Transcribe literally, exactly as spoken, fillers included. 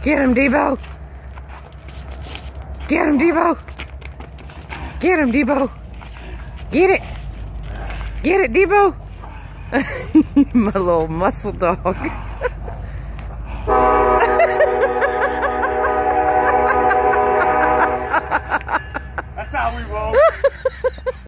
Get him, Debo. Get him, Debo. Get him, Debo. Get it. Get it, Debo. My little muscle dog.